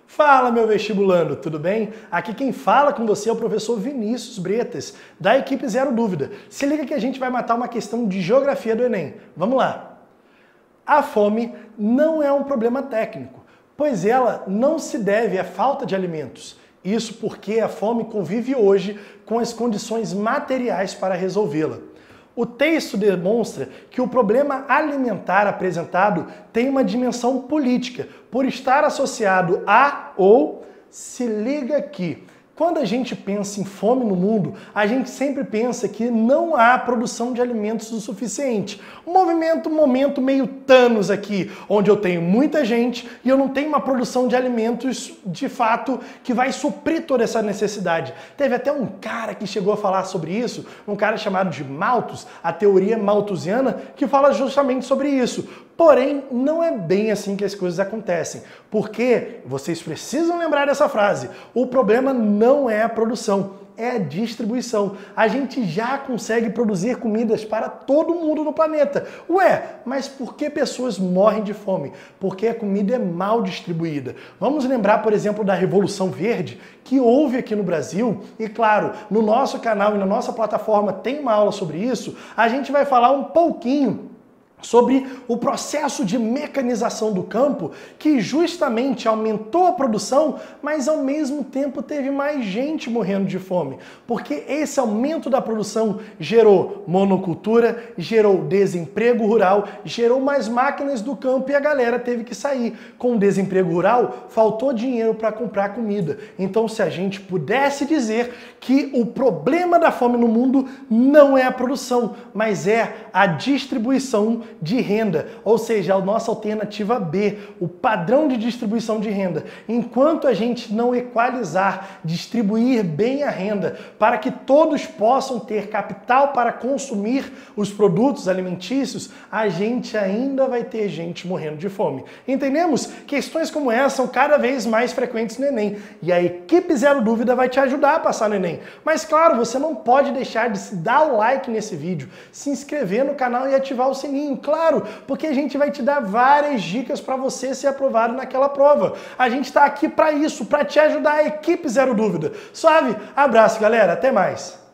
Fala, meu vestibulando, tudo bem? Aqui quem fala com você é o professor Vinícius Bretas, da equipe Zero Dúvida. Se liga que a gente vai matar uma questão de geografia do Enem. Vamos lá! A fome não é um problema técnico, pois ela não se deve à falta de alimentos. Isso porque a fome convive hoje com as condições materiais para resolvê-la. O texto demonstra que o problema alimentar apresentado tem uma dimensão política, por estar associado a ou se liga aqui. Quando a gente pensa em fome no mundo, a gente sempre pensa que não há produção de alimentos o suficiente. Um momento meio Thanos aqui, onde eu tenho muita gente e eu não tenho uma produção de alimentos de fato que vai suprir toda essa necessidade. Teve até um cara que chegou a falar sobre isso, um cara chamado de Malthus, a teoria malthusiana, que fala justamente sobre isso. Porém, não é bem assim que as coisas acontecem, porque vocês precisam lembrar dessa frase, o problema não é a produção, é a distribuição. A gente já consegue produzir comidas para todo mundo no planeta. Ué, mas por que pessoas morrem de fome? Porque a comida é mal distribuída. Vamos lembrar, por exemplo, da Revolução Verde, que houve aqui no Brasil, e claro, no nosso canal e na nossa plataforma tem uma aula sobre isso, a gente vai falar um pouquinho sobre o processo de mecanização do campo, que justamente aumentou a produção, mas ao mesmo tempo teve mais gente morrendo de fome. Porque esse aumento da produção gerou monocultura, gerou desemprego rural, gerou mais máquinas do campo e a galera teve que sair. Com o desemprego rural, faltou dinheiro para comprar comida. Então, se a gente pudesse dizer que o problema da fome no mundo não é a produção, mas é a distribuição de renda, ou seja, a nossa alternativa B, o padrão de distribuição de renda. Enquanto a gente não equalizar, distribuir bem a renda para que todos possam ter capital para consumir os produtos alimentícios, a gente ainda vai ter gente morrendo de fome. Entendemos? Questões como essa são cada vez mais frequentes no Enem e a equipe Zero Dúvida vai te ajudar a passar no Enem. Mas claro, você não pode deixar de se dar o like nesse vídeo, se inscrever no canal e ativar o sininho, claro, porque a gente vai te dar várias dicas para você ser aprovado naquela prova. A gente está aqui para isso, para te ajudar, a equipe Zero Dúvida. Suave? Abraço, galera. Até mais.